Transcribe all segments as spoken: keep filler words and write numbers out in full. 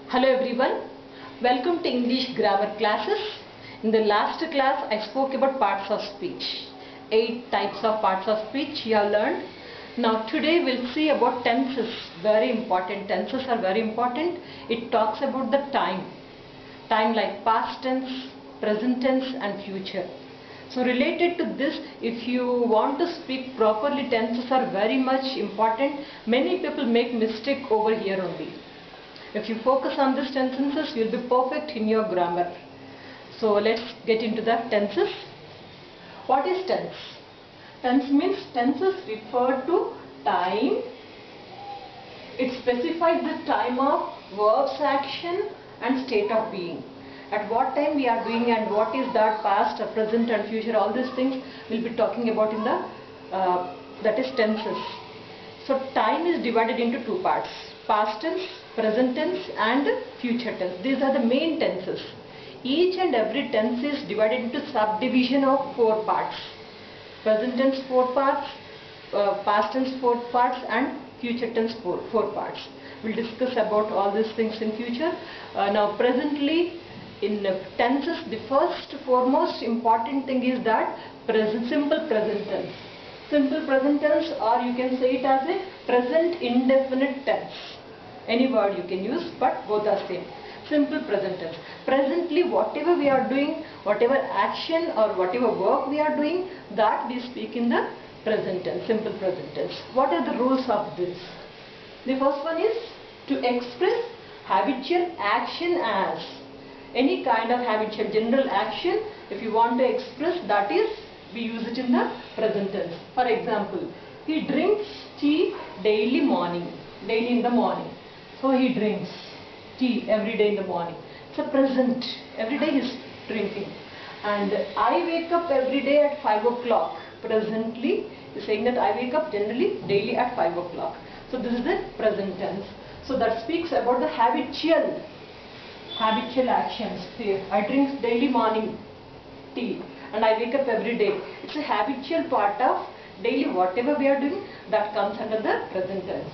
Hello everyone, welcome to English grammar classes. In the last class I spoke about parts of speech. Eight types of parts of speech you have learned. Now today we'll see about tenses. Very important. Tenses are very important. It talks about the time. Time like past tense, present tense and future. So related to this, if you want to speak properly, tenses are very much important. Many people make mistake over here only. If you focus on these tenses, you will be perfect in your grammar. So let's get into the tenses. What is tense? Tense means tenses refer to time. It specifies the time of verbs, action and state of being. At what time we are doing and what is that past, present and future, all these things we'll be talking about in the, uh, that is tenses. So time is divided into two parts. Past tense, present tense and future tense. These are the main tenses. Each and every tense is divided into subdivision of four parts. Present tense four parts, uh, past tense four parts and future tense four, four parts. We'll discuss about all these things in future. Uh, now presently in uh, tenses, the first foremost important thing is that present, simple present tense. Simple present tense, or you can say it as a present indefinite tense. Any word you can use, but both are same. Simple present tense. Presently whatever we are doing, whatever action or whatever work we are doing, that we speak in the present tense, simple present tense. What are the rules of this? The first one is to express habitual action as. Any kind of habitual general action, if you want to express, that is, we use it in the present tense. For example, he drinks tea daily morning, daily in the morning. So he drinks tea every day in the morning. It's a present. Every day he is drinking. And I wake up every day at five o'clock. Presently, he is saying that I wake up generally daily at five o'clock. So this is the present tense. So that speaks about the habitual, habitual actions. See, I drink daily morning tea and I wake up every day. It's a habitual part of daily whatever we are doing, that comes under the present tense.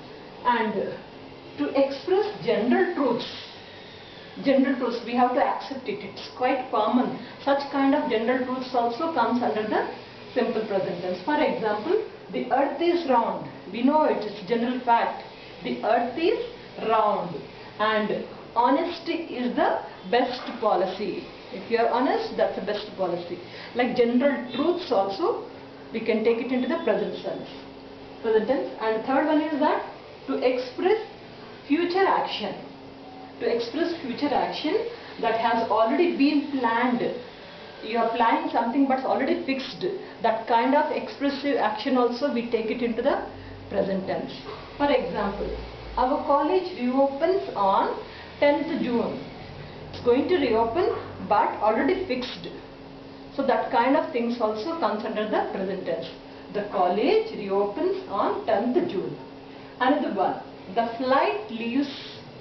And to express general truths, general truths, we have to accept it. It's quite common. Such kind of general truths also comes under the simple present tense. For example, the earth is round. We know it is general fact. The earth is round. And honesty is the best policy. If you are honest, that's the best policy. Like general truths also, we can take it into the present tense. Present tense. And third one is that to express future action. To express future action that has already been planned. You are planning something but already fixed. That kind of expressive action also we take it into the present tense. For example, our college reopens on tenth June. It's going to reopen but already fixed. So that kind of things also comes under the present tense. The college reopens on tenth June. Another one. The flight leaves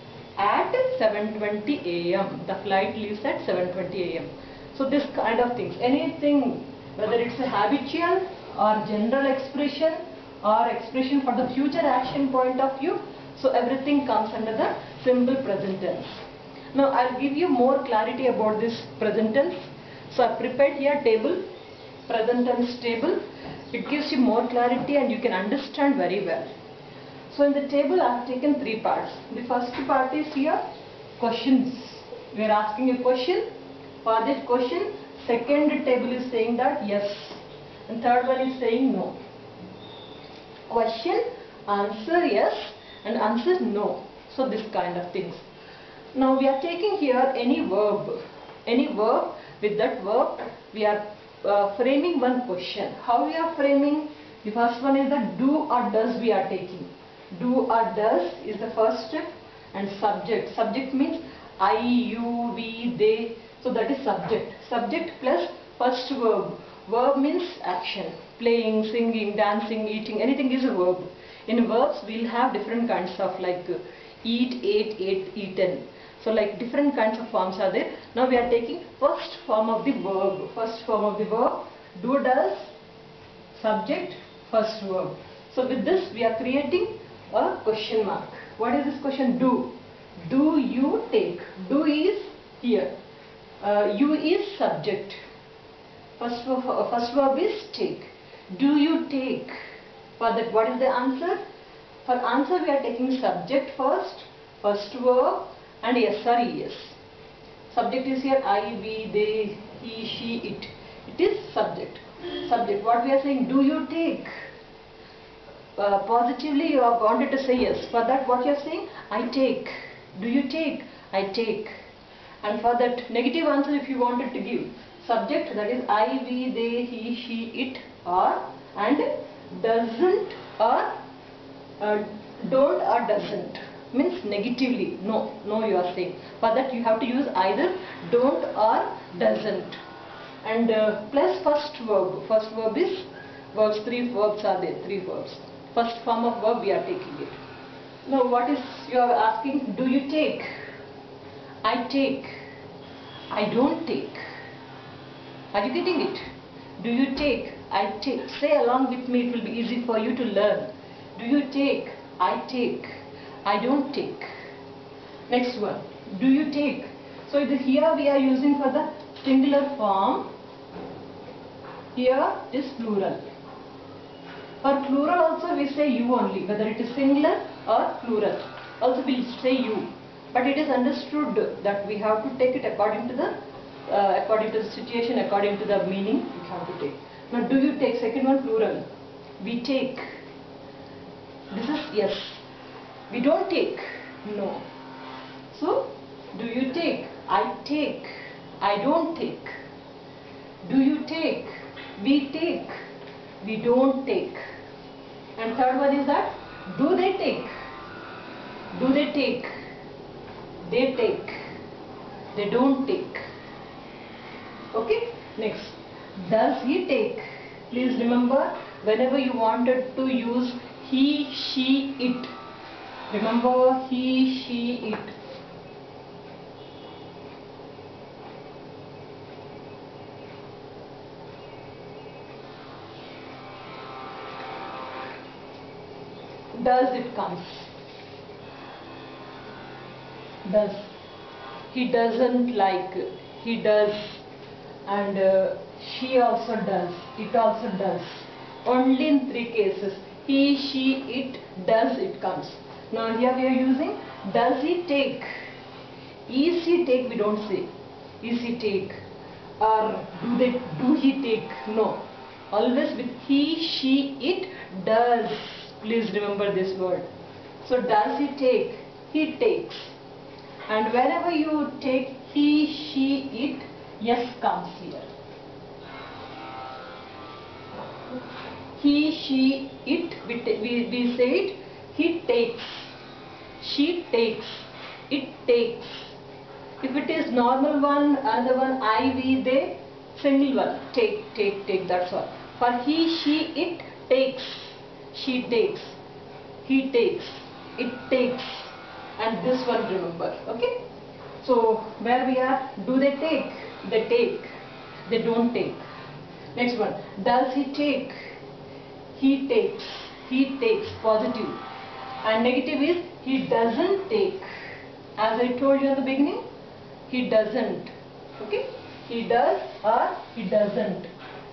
at seven twenty a m The flight leaves at seven twenty a m So this kind of things. Anything, whether it's a habitual or general expression or expression for the future action point of view. So everything comes under the simple present tense. Now I'll give you more clarity about this present tense. So I prepared here table, present tense table. It gives you more clarity and you can understand very well. So in the table I have taken three parts. The first part is here questions. We are asking a question. For this question, second table is saying that yes, and third one is saying no. Question, answer yes and answer no. So this kind of things. Now we are taking here any verb. Any verb. With that verb we are uh, framing one question. How we are framing? The first one is the do or does we are taking. Do or does is the first step, and subject. Subject means I, you, we, they. So that is subject. Subject plus first verb. Verb means action. Playing, singing, dancing, eating. Anything is a verb. In verbs we will have different kinds of like uh, eat, ate, ate, eaten. So like different kinds of forms are there. Now we are taking first form of the verb. First form of the verb. Do, does, subject, first verb. So with this we are creating a question mark. What is this question? Do. Do you don't take. Do is here. Uh, you is subject. First, first verb is take. Do you take? For that, what is the answer? For answer, we are taking subject first, first verb, and yes or yes. Subject is here I, we, they, he, she, it. It is subject. Subject. What we are saying? Do you take? Uh, positively, you are wanted to say yes. For that, what you are saying? I take. Do you take? I take. And for that negative answer, if you wanted to give subject, that is I, we, they, he, she, it, or, and doesn't or uh, don't or doesn't, means negatively. No, no, you are saying. For that, you have to use either don't or doesn't. And uh, plus first verb. First verb is verbs. Three verbs are there. Three verbs. First form of verb we are taking it. Now, what is you are asking? Do you take? I take. I don't take. Are you getting it? Do you take? I take. Say along with me, it will be easy for you to learn. Do you take? I take. I don't take. Next one. Do you take? So the, here we are using for the singular form. Here is plural. For plural also we say you only, whether it is singular or plural. Also we will say you. But it is understood that we have to take it according to the uh, according to the situation, according to the meaning we have to take. Now, do you take? Second one, plural. We take. This is yes. We don't take. No. So, do you take? I take. I don't take. Do you take? We take. We don't take. And third one is that, do they take? Do they take? They take. They don't take. Okay? Next. Does he take? Please remember, whenever you wanted to use he, she, it. Remember he, she, it. Does it comes? Does. He doesn't like. He does. And uh, she also does. It also does. Only in three cases. He, she, it, does, it comes. Now here we are using does he take. Is he take we don't say. Is he take. Or do they do he take? No. Always with he, she, it, does. Please remember this word. So does he take? He takes. And whenever you take he, she, it, yes comes here. He, she, it, we, we, we say it, he takes, she takes, it takes. If it is normal one, another one, I, we, they, single one, take, take, take, that's all. For he, she, it takes, she takes, he takes, it takes, and this one remember, okay? So, where we are, do they take? They take, they don't take. Next one, does he take? He takes, he takes, positive. And negative is, he doesn't take. As I told you in the beginning, he doesn't, okay? He does or he doesn't.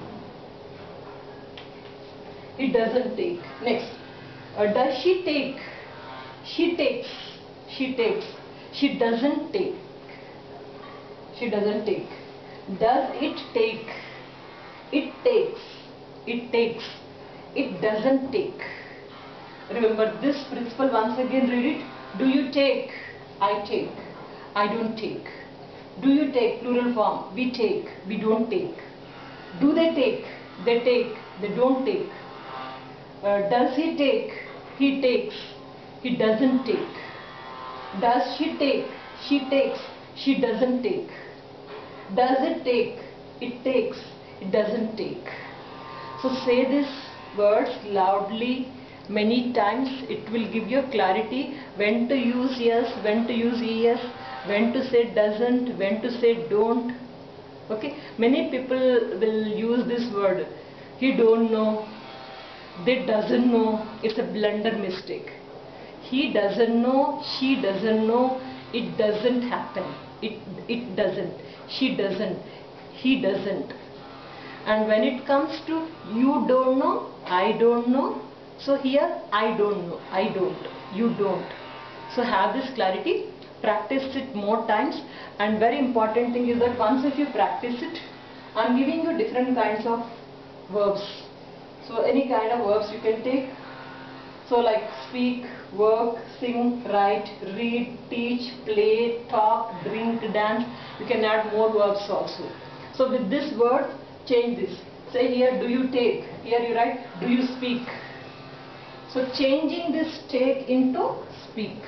He doesn't take. Next, uh, does she take? She takes, she takes. She doesn't take. She doesn't take. Does it take? It takes. It takes. It doesn't take. Remember this principle once again, read it. Do you take? I take. I don't take. Do you take? Plural form. We take. We don't take. Do they take? They take. They don't take. Uh, does he take? He takes. He doesn't take. Does she take? She takes. She doesn't take. Does it take? It takes. It doesn't take. So say these words loudly many times. It will give you clarity when to use yes, when to use yes, when to say doesn't, when to say don't. Okay. Many people will use this word. He don't know. They doesn't know. It's a blunder mistake. He doesn't know. She doesn't know. It doesn't happen. It, it doesn't. She doesn't. He doesn't. And when it comes to you don't know, I don't know. So here I don't know, I don't, you don't. So have this clarity, practice it more times, and very important thing is that once if you practice it, I am giving you different kinds of verbs. So any kind of verbs you can take. So like speak, work, sing, write, read, teach, play, talk, drink, dance. You can add more verbs also. So with this word, change this. Say here, do you take? Here you write, do you speak? So changing this take into speak.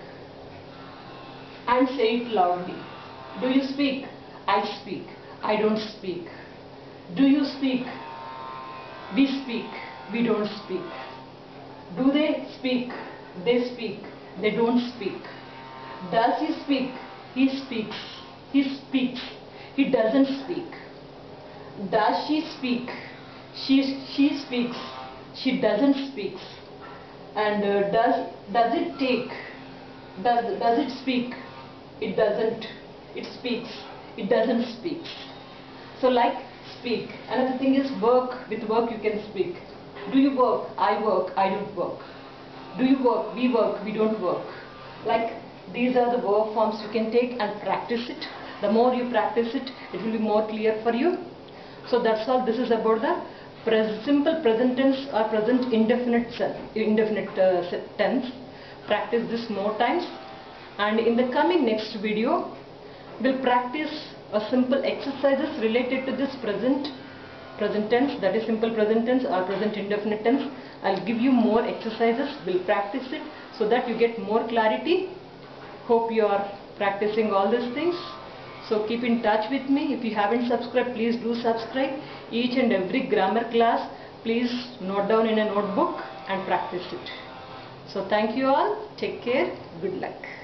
And say it loudly. Do you speak? I speak. I don't speak. Do you speak? We speak. We don't speak. Do they speak? They speak. They don't speak. Does he speak? He speaks. He speaks. He doesn't speak. Does she speak? She, she speaks. She doesn't speak. And uh, does, does it take? Does, does it speak? It doesn't. It speaks. It doesn't speak. So like speak. Another thing is work. With work you can speak. Do you work? I work. I don't work. Do you work? We work. We don't work. Like these are the verb forms you can take and practice it. The more you practice it, it will be more clear for you. So that's all. This is about the pres simple present tense or present indefinite indefinite uh, tense. Practice this more times. And in the coming next video, we'll practice a simple exercises related to this present present tense, that is simple present tense or present indefinite tense. I'll give you more exercises. We'll practice it so that you get more clarity. Hope you are practicing all these things. So keep in touch with me. If you haven't subscribed, please do subscribe. Each and every grammar class, please note down in a notebook and practice it. So thank you all. Take care. Good luck.